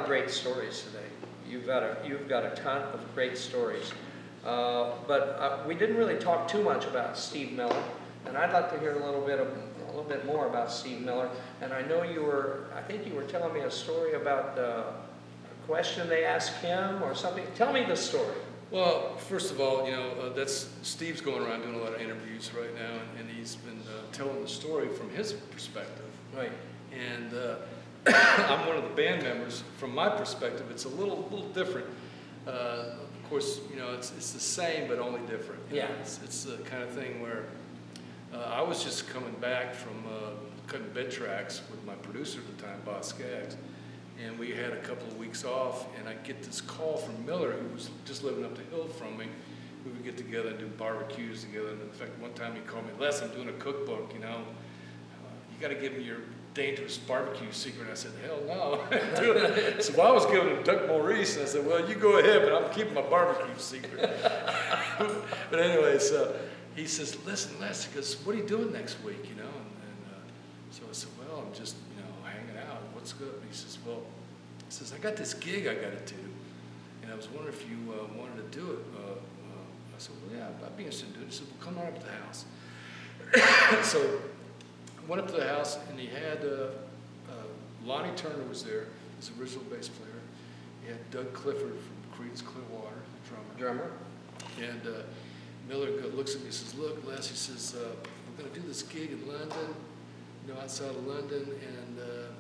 great stories today. You've got a ton of great stories. But we didn't really talk too much about Steve Miller, and I'd like to hear a little bit more about Steve Miller. And I know I think you were telling me a story about a question they asked him or something. Tell me the story. Well, first of all, that's Steve's going around doing a lot of interviews right now, and he's been telling the story from his perspective. Right. And I'm one of the band members. From my perspective, it's a little different. Of course, it's the same but only different. Yeah. It's the kind of thing where I was just coming back from cutting bed tracks with my producer at the time, Bob Skaggs, and we had a couple of weeks off, and I get this call from Miller, who was just living up the hill from me. We would get together and do barbecues together. And in fact, one time he called me, Les, I'm doing a cookbook, you got to give me your dangerous barbecue secret. I said, hell no. So I was giving him Duck Maurice, and I said, well, you go ahead, but I'm keeping my barbecue secret. But anyway, so he says, listen, Les, he goes, what are you doing next week, And so I said, well, I'm just, hanging out. What's good? And he says, well, I got this gig I got to do, and I was wondering if you wanted to do it. I said, well, yeah, I'd be interested in doing it. He said, well, come on up to the house. So I went up to the house, and he had Lonnie Turner was there, his original bass player. He had Doug Clifford from Creedence Clearwater, the drummer. And Miller looks at me and says, look, Les, he says, we're going to do this gig in London, outside of London, and,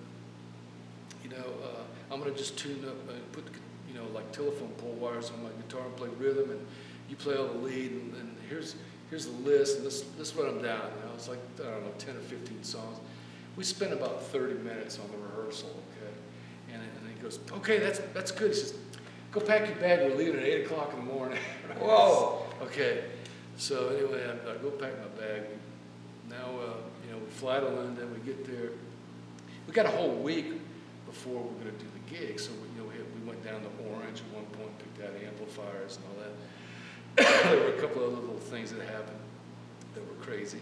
I'm going to just tune up and put, like telephone pole wires on my guitar and play rhythm, and you play all the lead, and here's the list, and this is what I'm down. It's like, I don't know, 10 or 15 songs. We spent about 30 minutes on the rehearsal, okay? And he goes, okay, that's good. He says, go pack your bag, we're leaving at 8 o'clock in the morning. Whoa! Okay, so anyway, I go pack my bag. Now, we fly to London, we get there. We got a whole week before we're going to do the gig, so we went down to Orange at one point, picked out amplifiers and all that. There were a couple of other little things that happened that were crazy.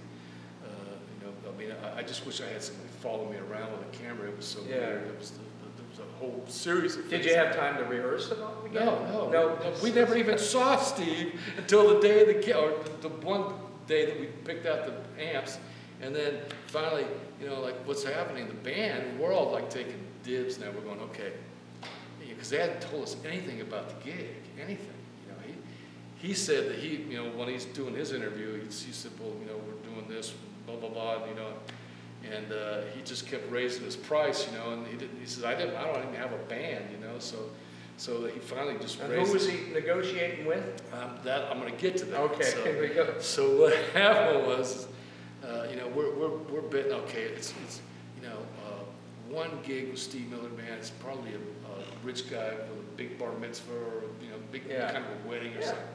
I just wish I had somebody follow me around with a camera. It was so weird. There was a whole series of things. Did you have time to rehearse it all again? No. We never even saw Steve until the day of the gig, or the one day that we picked out the amps. And then finally, like what's happening, the band, we're all like taking dibs now. We're going, okay. Because they hadn't told us anything about the gig, anything. He said that when he's doing his interview, he said, well, we're doing this, blah, blah, blah, and he just kept raising his price, and he says, I don't even have a band, so he finally just raised. Who was he negotiating with? That I'm going to get to that. Okay, so, here we go. So what happened was, we're betting, okay, it's one gig with Steve Miller Band, it's probably a rich guy with a big bar mitzvah or big kind of a wedding or something.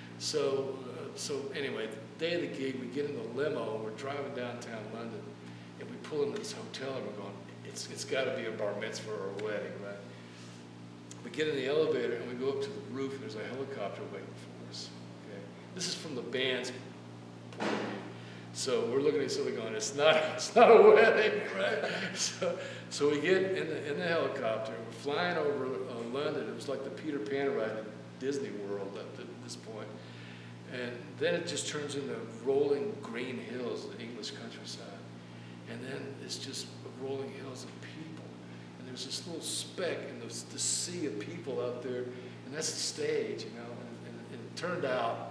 So anyway, the day of the gig, we get in the limo and we're driving downtown London, and we pull into this hotel and we're going, it's got to be a bar mitzvah or a wedding, right? We get in the elevator and we go up to the roof, and there's a helicopter waiting for us. Okay, this is from the band's point of view. So we're looking at each other going, it's not a wedding, right? So we get in the helicopter, we're flying over London. It was like the Peter Pan ride at Disney World at this point. And then it just turns into rolling green hills, the English countryside. And then it's just rolling hills of people. And there's this little speck in the sea of people out there, and that's the stage, And it turned out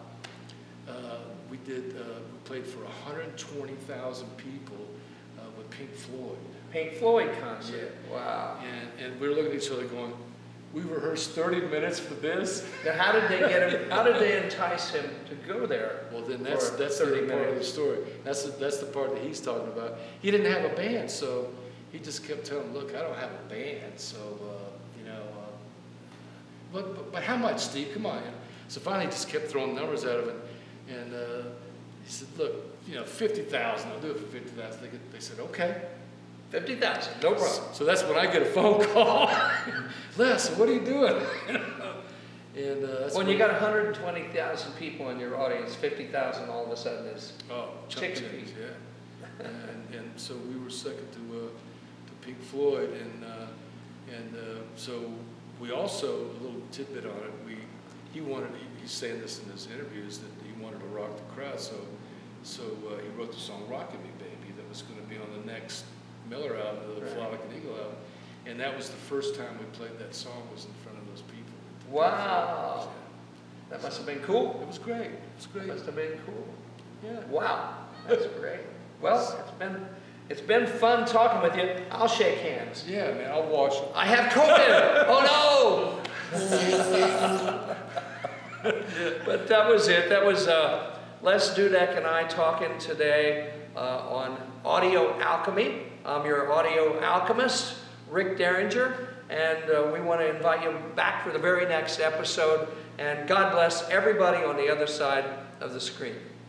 we played for 120,000 people with Pink Floyd. Pink Floyd concert. Yeah. Wow. And we were looking at each other going, we rehearsed 30 minutes for this. Now, how did they get him? How did they entice him to go there? Well, then that's the other part of the story. That's the part that he's talking about. He didn't have a band, so he just kept telling him, look, I don't have a band, so but how much, Steve? Come on. So finally, he just kept throwing numbers out of it, and he said, look, 50,000. I'll do it for 50,000. They said, okay. 50,000, no problem. So that's when I get a phone call. Les, what are you doing? And that's when you got 120,000 people in your audience, 50,000 all of a sudden is chicken feed. Yeah. and so we were second to Pink Floyd, and so we also, a little tidbit on it, he's saying this in his interviews, that he wanted to rock the crowd, so he wrote the song Rockin Me Baby that was going to be on the next Miller album, the Fly Like an Eagle album. And that was the first time we played that song, was in front of those people. Wow. That must have been cool. It was great. It was great. Must have been cool. Yeah. Wow. That's great. Well, it's been fun talking with you. I'll shake hands. Yeah, man, I'll wash it. I have COVID. Oh no! But that was it. That was Les Dudek and I talking today on Audio Alchemy. I'm your audio alchemist, Rick Derringer, and we want to invite you back for the very next episode. And God bless everybody on the other side of the screen.